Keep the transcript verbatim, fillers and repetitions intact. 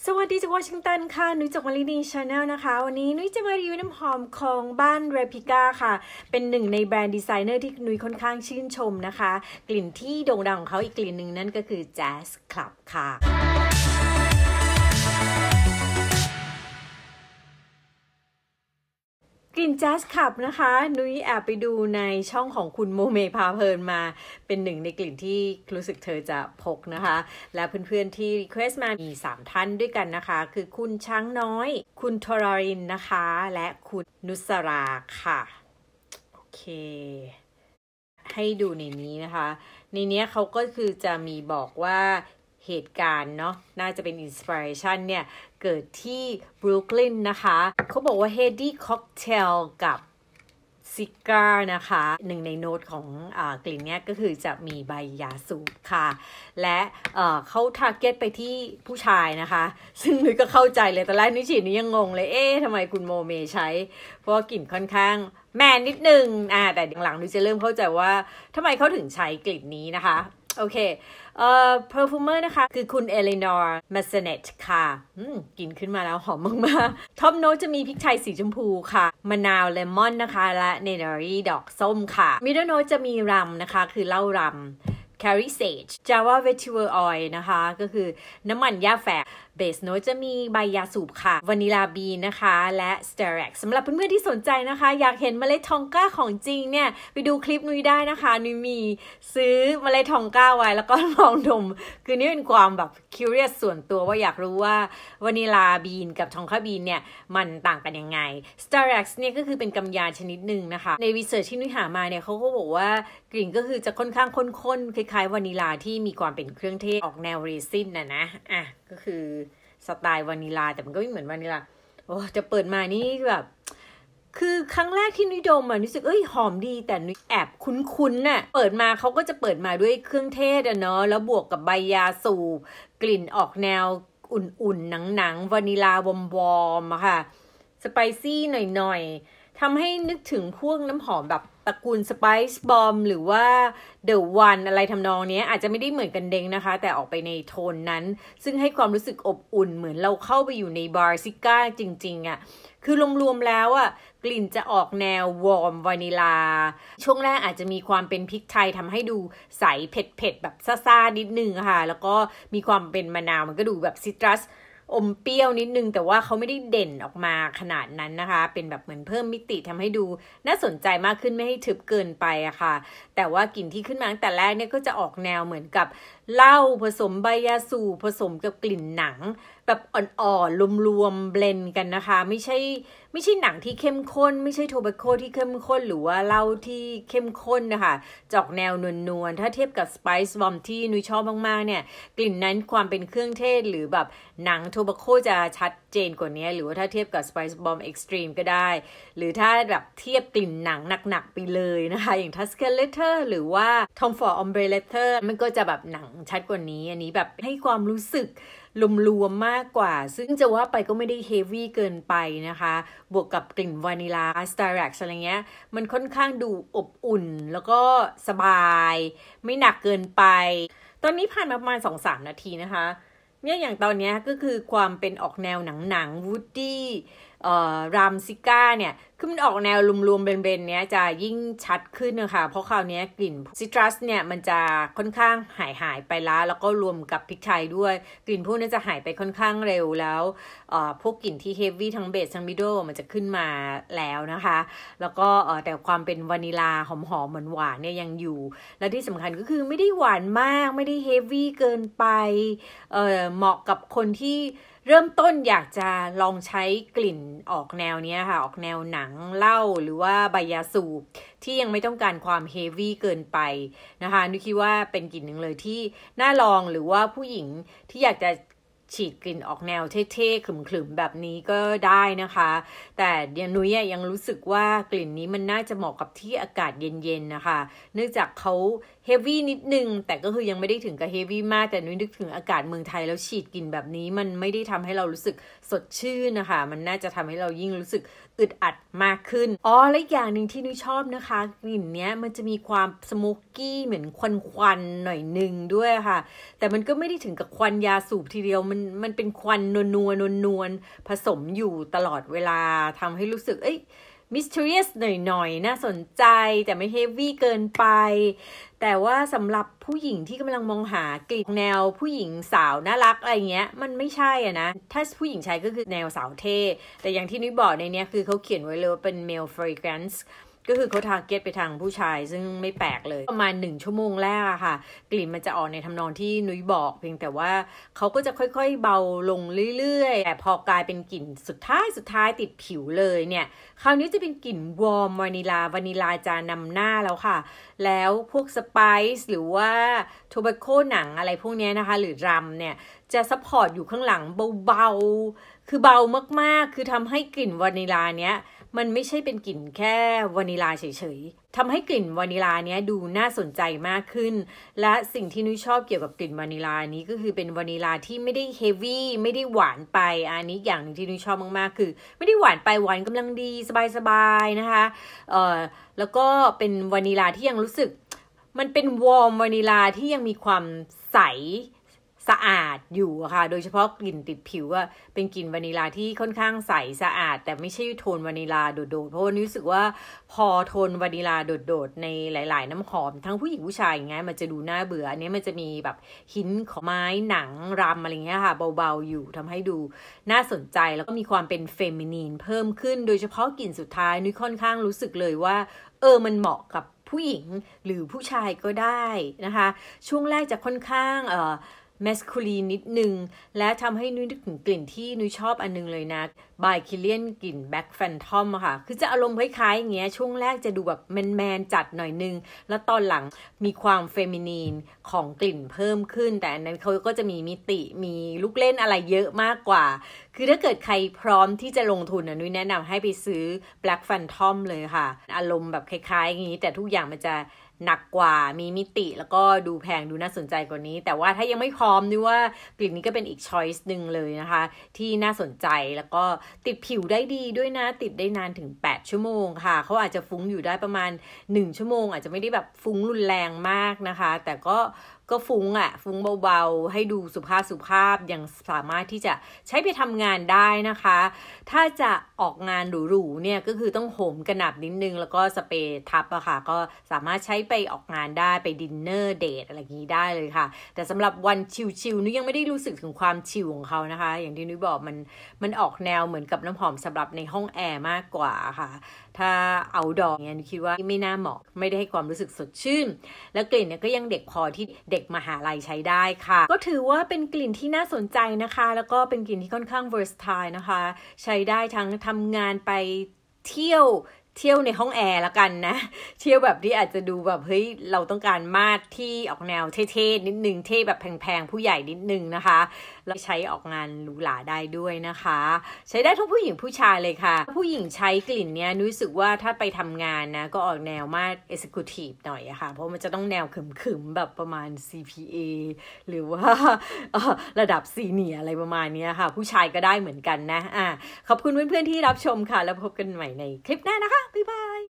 สวัสดีจากวอชิงตันค่ะนุ้ยจากมารินีชาแนลนะคะวันนี้นุ้ยจะมารีวิวน้ำหอมของบ้านเรพิก้าค่ะเป็นหนึ่งในแบรนด์ดีไซเนอร์ที่นุ้ยค่อนข้างชื่นชมนะคะกลิ่นที่โด่งดังของเขาอีกกลิ่นหนึ่งนั่นก็คือ Jazz Club ค่ะกลิ่น Jazz Club นะคะนุ้ยแอบไปดูในช่องของคุณโมเมพาเพลินมาเป็นหนึ่งในกลิ่นที่รู้สึกเธอจะพกนะคะและเพื่อนๆที่รีเควสต์มามีสามท่านด้วยกันนะคะคือคุณช้างน้อยคุณทรารินนะคะและคุณนุสราค่ะโอเคให้ดูในนี้นะคะในนี้เขาก็คือจะมีบอกว่าเหตุการณ์เนาะน่าจะเป็นอินสปิเรชันเนี่ยเกิดที่บรุกลินนะคะเขาบอกว่า Heady Cocktail กับซิก้านะคะหนึ่งในโน้ตของอกลิ่นนี้ก็คือจะมีใบยาสูบค่ะและเเขาทาร์เก็ตไปที่ผู้ชายนะคะซึ่งนุ้ยก็เข้าใจเลยตอนแรกนุ้ยฉีดนี้ยังงงเลยเอ๊ะทำไมคุณโมเมใช้เพราะว่ากลิ่นค่อนข้างแมนนิดนึงอ่าแต่หลังๆนุ้ยจะเริ่มเข้าใจว่าทำไมเขาถึงใช้กลิ่นนี้นะคะโอเคเอ่อ perfumer นะคะคือคุณเอลินอร์มาสเนตค่ะกินขึ้นมาแล้วหอมมากๆท็อปโน้ตจะมีพริกไทยสีชมพูค่ะมะนาวเลมอนนะคะและเนเนอรี่ดอกส้มค่ะมิดเดิลโน้ตจะมีรัมนะคะคือเหล้ารัมCarry Sage Java Vetiver Oil นะคะก็คือน้ำมันหญ้าแฝกเบสโน้ตจะมีใบยาสูบค่ะวานิลาบีนนะคะและ Stearax สำหรับเพื่อนๆที่สนใจนะคะอยากเห็นเมล็ดทองก้าของจริงเนี่ยไปดูคลิปนุ้ยได้นะคะนุ้ยมีซื้อเมล็ดทองก้าไว้แล้วก็ลองดมคือนี่เป็นความแบบ curious ส่วนตัวว่าอยากรู้ว่าวานิลาบีนกับทองคาบีนเนี่ยมันต่างกันยังไง Stearax เนี่ยก็คือเป็นกำยานชนิดหนึ่งนะคะในวิจัยที่นุ้ยหามาเนี่ยเขาก็บอกว่ากลิ่นก็คือจะค่อนข้างข้นๆคล้ายๆวานิลาที่มีความเป็นเครื่องเทศออกแนวเรซินนะนะอ่ะก็คือสไตล์วานิลาแต่มันก็ไม่เหมือนวานิลาโอ้จะเปิดมานี่แบบคือครั้งแรกที่นุ้ยดมอ่ะรู้สึกเอ้ยหอมดีแต่นุ้ยแอบคุ้นๆน่ะเปิดมาเขาก็จะเปิดมาด้วยเครื่องเทศอ่ะเนาะแล้วบวกกับใบยาสูบกลิ่นออกแนวอุ่นๆหนังๆวานิลาวอมๆอะค่ะสไปซี่หน่อยๆทำให้นึกถึงพวกน้ำหอมแบบตระกูลสไปซ์บอมหรือว่าเดอะวันอะไรทำนองนี้อาจจะไม่ได้เหมือนกันเด้งนะคะแต่ออกไปในโทนนั้นซึ่งให้ความรู้สึกอบอุ่นเหมือนเราเข้าไปอยู่ในบาร์ซิก้าจริงๆอ่ะคือรวมๆแล้วอ่ะกลิ่นจะออกแนววอร์มวานิลาช่วงแรกอาจจะมีความเป็นพริกไทยทำให้ดูใสเผ็ดๆแบบซ่าๆนิดนึงค่ะแล้วก็มีความเป็นมะนาวมันก็ดูแบบซิตรัสอมเปรี้ยวนิดนึงแต่ว่าเขาไม่ได้เด่นออกมาขนาดนั้นนะคะเป็นแบบเหมือนเพิ่มมิติทำให้ดูน่าสนใจมากขึ้นไม่ให้ทึบเกินไปอะค่ะแต่ว่ากลิ่นที่ขึ้นมาตั้งแต่แรกเนี่ยก็จะออกแนวเหมือนกับเหล้าผสมใบยาสูบผสมกับกลิ่นหนังแบบอ่อนๆรวมๆเบลนกันนะคะไม่ใช่ไม่ใช่หนังที่เข้มข้นไม่ใช่โทแบคโคที่เข้มข้นหรือว่าเหล้าที่เข้มข้นนะคะจะออกแนวนวลๆถ้าเทียบกับสไปซ์บอมที่นุ้ยชอบมากๆเนี่ยกลิ่นนั้นความเป็นเครื่องเทศหรือแบบหนังโทแบคโคจะชัดเจนกว่านี้หรือว่าถ้าเทียบกับ Spice Bomb Extreme ก็ได้หรือถ้าแบบเทียบกลิ่นหนังหนักๆไปเลยนะคะอย่าง Tuscan Leather หรือว่า Tom Ford Ombre Leather มันก็จะแบบหนังชัดกว่านี้อันนี้แบบให้ความรู้สึกรวมๆมากกว่าซึ่งจะว่าไปก็ไม่ได้เฮฟวี่เกินไปนะคะบวกกับกลิ่นวานิลา Stearax อะไรเงี้ยมันค่อนข้างดูอบอุ่นแล้วก็สบายไม่หนักเกินไปตอนนี้ผ่านมาประมาณ สองถึงสาม นาทีนะคะเนี่ยอย่างตอนนี้ก็คือความเป็นออกแนวหนังๆวูดดี้เอ่อรามซิก้าเนี่ยคือมันออกแนวรวมๆเบนๆเนี้ยจะยิ่งชัดขึ้นนะคะเพราะคราวนี้กลิ่นซิตรัสเนี่ยมันจะค่อนข้างหายหายไปแล้วแล้วก็รวมกับพริกไทยด้วยกลิ่นพวกนี้จะหายไปค่อนข้างเร็วแล้วเอ่อพวกกลิ่นที่เฮฟวี่ทั้งเบสทั้งมิดเดิลมันจะขึ้นมาแล้วนะคะแล้วก็เอ่อแต่ความเป็นวานิลาหอมๆเหมือนหวานเนี่ยยังอยู่และที่สำคัญก็คือไม่ได้หวานมากไม่ได้เฮฟวี่เกินไปเอ่อเหมาะกับคนที่เริ่มต้นอยากจะลองใช้กลิ่นออกแนวนี้ค่ะออกแนวหนังเหล้าหรือว่าใบยาสูบที่ยังไม่ต้องการความเฮฟวี่เกินไปนะคะนึกคิดว่าเป็นกลิ่นหนึ่งเลยที่น่าลองหรือว่าผู้หญิงที่อยากจะฉีดกลิ่นออกแนวเท่ๆขรึมๆแบบนี้ก็ได้นะคะแต่ยังนุ้ยยังรู้สึกว่ากลิ่นนี้มันน่าจะเหมาะกับที่อากาศเย็นๆนะคะเนื่องจากเขาเฮฟวี่นิดนึงแต่ก็คือยังไม่ได้ถึงกับเฮฟวี่มากแต่นุ้ยนึกถึงอากาศเมืองไทยแล้วฉีดกลิ่นแบบนี้มันไม่ได้ทำให้เรารู้สึกสดชื่นนะคะมันน่าจะทำให้เรายิ่งรู้สึกอึดอัดมากขึ้นอ๋อและอย่างหนึ่งที่นุ้ยชอบนะคะกลิ่นเนี้ยมันจะมีความสโมกกี้เหมือนควันๆหน่อยนึงด้วยค่ะแต่มันก็ไม่ได้ถึงกับควันยาสูบทีเดียวมันมันเป็นควันนวลนวลนวลผสมอยู่ตลอดเวลาทำให้รู้สึกเอ้ยmysterious หน่อยๆน่าสนใจแต่ไม่เฮฟวี่เกินไปแต่ว่าสำหรับผู้หญิงที่กำลังมองหากลิ่นแนวผู้หญิงสาวน่ารักอะไรเงี้ยมันไม่ใช่อ่ะนะถ้าผู้หญิงใช้ก็คือแนวสาวเท่แต่อย่างที่นุ้ยบอกในเนี้ยคือเขาเขียนไว้เลยว่าเป็น male fragrance ก็คือเขาทาร์เก็ตไปทางผู้ชายซึ่งไม่แปลกเลยประมาณหนึ่งชั่วโมงแรกอะค่ะกลิ่นมันจะออกในทำนองที่นุ้ยบอกเพียงแต่ว่าเขาก็จะค่อยๆเบาลงเรื่อยๆแต่พอกลายเป็นกลิ่นสุดท้ายสุดท้ายติดผิวเลยเนี่ยคราวนี้จะเป็นกลิ่นวอร์มวานิลาวานิลาจะนำหน้าแล้วค่ะแล้วพวกสไปซ์หรือว่าโทแบคโคหนังอะไรพวกนี้นะคะหรือรัมเนี่ยจะซัพพอร์ตอยู่ข้างหลังเบาๆคือเบามากๆคือทำให้กลิ่นวานิลาเนี้ยมันไม่ใช่เป็นกลิ่นแค่วานิลาเฉยๆทำให้กลิ่นวานิลาเนี้ยดูน่าสนใจมากขึ้นและสิ่งที่นุ้ยชอบเกี่ยวกับกลิ่นวานิลานี้ก็คือเป็นวานิลาที่ไม่ได้เฮฟวี่ไม่ได้หวานไปอันนี้อย่างหนึ่งที่นุ้ยชอบมากๆคือไม่ได้หวานไปหวานกำลังดีสบายๆนะคะเอ่อแล้วก็เป็นวานิลาที่ยังรู้สึกมันเป็นวอร์มวานิลาที่ยังมีความใสสะอาดอยู่ค่ะโดยเฉพาะกลิ่นติดผิวอะเป็นกลิ่นวานิลาที่ค่อนข้างใสสะอาดแต่ไม่ใช่โทนวานิลาโดดๆเพราะว่ารู้สึกว่าพอโทนวานิลาโดดๆในหลายๆน้ำหอมทั้งผู้หญิงผู้ชายอย่างเงี้ยมันจะดูน่าเบื่ออันนี้มันจะมีแบบหินของไม้หนังรำอะไรเงี้ยค่ะเบาๆอยู่ทำให้ดูน่าสนใจแล้วก็มีความเป็นเฟมินีนเพิ่มขึ้นโดยเฉพาะกลิ่นสุดท้ายนุ้ยค่อนข้างรู้สึกเลยว่าเออมันเหมาะกับผู้หญิงหรือผู้ชายก็ได้นะคะช่วงแรกจะค่อนข้างเอ่อแมสคูลีนนิดนึงและทำให้นุ้ยนึกถึงกลิ่นที่นุ้ยชอบอันนึงเลยนะบายคิเลียนกลิ่นแบ็คแฟนทอมอะค่ะคือจะอารมณ์คล้ายๆอย่างเงี้ยช่วงแรกจะดูแบบแมนๆจัดหน่อยนึงแล้วตอนหลังมีความเฟมินีนของกลิ่นเพิ่มขึ้นแต่อันนั้นเขาก็จะมีมิติมีลูกเล่นอะไรเยอะมากกว่าคือถ้าเกิดใครพร้อมที่จะลงทุนนุ้ยแนะนำให้ไปซื้อ Black Phantom เลยค่ะอารมณ์แบบคล้ายๆอย่างนี้แต่ทุกอย่างมันจะหนักกว่ามีมิติแล้วก็ดูแพงดูน่าสนใจกว่านี้แต่ว่าถ้ายังไม่พร้อมนี่ว่ากลิ่นนี้ก็เป็นอีกช้อยส์หนึ่งเลยนะคะที่น่าสนใจแล้วก็ติดผิวได้ดีด้วยนะติดได้นานถึงแปดชั่วโมงค่ะเขาอาจจะฟุ้งอยู่ได้ประมาณหนึ่งชั่วโมงอาจจะไม่ได้แบบฟุ้งรุนแรงมากนะคะแต่ก็ก็ฟุ้งอ่ะฟุ้งเบาๆให้ดูสุภาพสุภาพยังสามารถที่จะใช้ไปทำงานได้นะคะถ้าจะออกงานหรูๆเนี่ยก็คือต้องโหมกระหนับนิดนึงแล้วก็สเปรย์ทับอะค่ะก็สามารถใช้ไปออกงานได้ไปดินเนอร์เดทอะไรอย่างนี้ได้เลยค่ะแต่สำหรับวันชิลๆนุ้ยยังไม่ได้รู้สึกถึงความชิลของเขานะคะอย่างที่นุ้ยบอกมันมันออกแนวเหมือนกับน้ำหอมสำหรับในห้องแอร์มากกว่าค่ะถ้าเอาดอกเนี่ยนุ้ยคิดว่าไม่น่าเหมาะไม่ได้ให้ความรู้สึกสดชื่นแล้วกลิ่นเนี่ยก็ยังเด็กพอที่เด็กมหาลัยใช้ได้ค่ะก็ถือว่าเป็นกลิ่นที่น่าสนใจนะคะแล้วก็เป็นกลิ่นที่ค่อนข้าง versatile นะคะใช้ได้ทั้งทำงานไปเที่ยวเที่ยวในห้องแอร์ละกันนะเที่ยวแบบที่อาจจะดูแบบเฮ้ยเราต้องการมาดที่ออกแนวเท่ๆนิดนึงเท่แบบแพงๆผู้ใหญ่นิดนึงนะคะแล้วใช้ออกงานหรูหราได้ด้วยนะคะใช้ได้ทั้งผู้หญิงผู้ชายเลยค่ะผู้หญิงใช้กลิ่นเนี้ยรู้สึกว่าถ้าไปทำงานนะก็ออกแนวมาด executive หน่อยอะค่ะเพราะมันจะต้องแนวขึมๆแบบประมาณ ซี พี เอ หรือว่าระดับซีเนียร์อะไรประมาณนี้ค่ะผู้ชายก็ได้เหมือนกันนะอ่ะขอบคุณเพื่อนๆที่รับชมค่ะแล้วพบกันใหม่ในคลิปหน้านะคะบ๊ายบาย